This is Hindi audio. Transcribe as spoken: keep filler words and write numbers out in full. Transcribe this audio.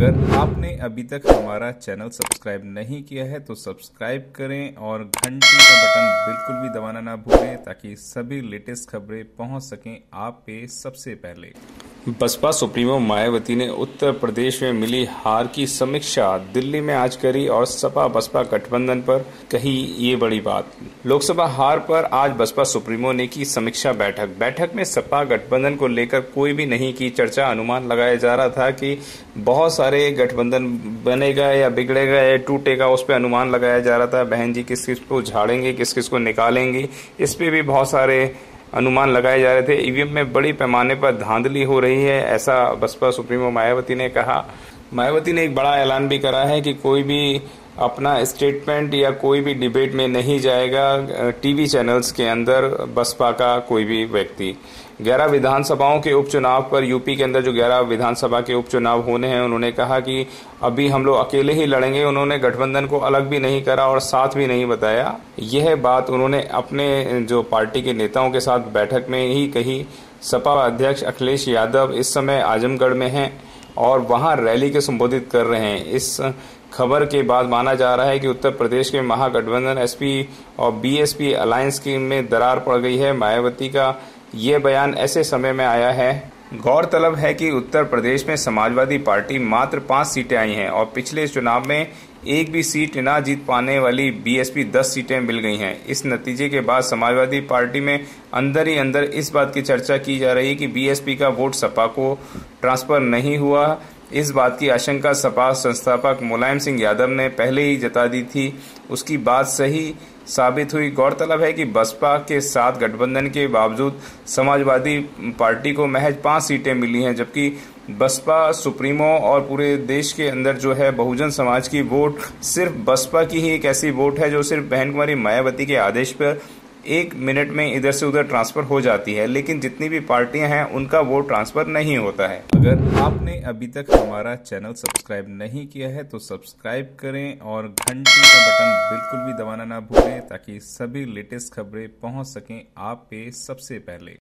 अगर आपने अभी तक हमारा चैनल सब्सक्राइब नहीं किया है तो सब्सक्राइब करें और घंटी का बटन बिल्कुल भी दबाना ना भूलें ताकि सभी लेटेस्ट खबरें पहुंच सकें आप पे सबसे पहले। बसपा सुप्रीमो मायावती ने उत्तर प्रदेश में मिली हार की समीक्षा दिल्ली में आज करी और सपा बसपा गठबंधन पर कही ये बड़ी बात। लोकसभा हार पर आज बसपा सुप्रीमो ने की समीक्षा बैठक। बैठक में सपा गठबंधन को लेकर कोई भी नहीं की चर्चा। अनुमान लगाया जा रहा था कि बहुत सारे गठबंधन बनेगा या बिगड़ेगा या टूटेगा, उस पर अनुमान लगाया जा रहा था। बहन जी किस किस को झाड़ेंगे, किस किस को निकालेंगे, इस पे भी बहुत सारे अनुमान लगाए जा रहे थे। ईवीएम में बड़ी पैमाने पर धांधली हो रही है, ऐसा बसपा सुप्रीमो मायावती ने कहा। मायावती ने एक बड़ा ऐलान भी करा है कि कोई भी अपना स्टेटमेंट या कोई भी डिबेट में नहीं जाएगा टीवी चैनल्स के अंदर बसपा का कोई भी व्यक्ति। ग्यारह विधानसभाओं के उपचुनाव पर यूपी के अंदर जो ग्यारह विधानसभा के उपचुनाव होने हैं, उन्होंने कहा कि अभी हम लोग अकेले ही लड़ेंगे। उन्होंने गठबंधन को अलग भी नहीं करा और साथ भी नहीं बताया। यह बात उन्होंने अपने जो पार्टी के नेताओं के साथ बैठक में ही कही। सपा अध्यक्ष अखिलेश यादव इस समय आजमगढ़ में हैं और वहां रैली के संबोधित कर रहे हैं। इस खबर के बाद माना जा रहा है कि उत्तर प्रदेश के महागठबंधन एसपी और बीएसपी अलायंस की में दरार पड़ गई है। मायावती का ये बयान ऐसे समय में आया है। गौरतलब है कि उत्तर प्रदेश में समाजवादी पार्टी मात्र पांच सीटें आई हैं और पिछले चुनाव में एक भी सीट न जीत पाने वाली बीएसपी दस सीटें मिल गई हैं। इस नतीजे के बाद समाजवादी पार्टी में अंदर ही अंदर इस बात की चर्चा की जा रही है कि बीएसपी का वोट सपा को ट्रांसफर नहीं हुआ। इस बात की आशंका सपा संस्थापक मुलायम सिंह यादव ने पहले ही जता दी थी, उसकी बात सही साबित हुई। गौरतलब है कि बसपा के साथ गठबंधन के बावजूद समाजवादी पार्टी को महज पांच सीटें मिली हैं, जबकि बसपा सुप्रीमो और पूरे देश के अंदर जो है बहुजन समाज की वोट सिर्फ बसपा की ही एक ऐसी वोट है जो सिर्फ बहन कुमारी मायावती के आदेश पर एक मिनट में इधर से उधर ट्रांसफर हो जाती है, लेकिन जितनी भी पार्टियां हैं उनका वोट ट्रांसफर नहीं होता है। अगर आपने अभी तक हमारा चैनल सब्सक्राइब नहीं किया है तो सब्सक्राइब करें और घंटी का बटन बिल्कुल भी दबाना ना भूलें ताकि सभी लेटेस्ट खबरें पहुंच सकें आप पे सबसे पहले।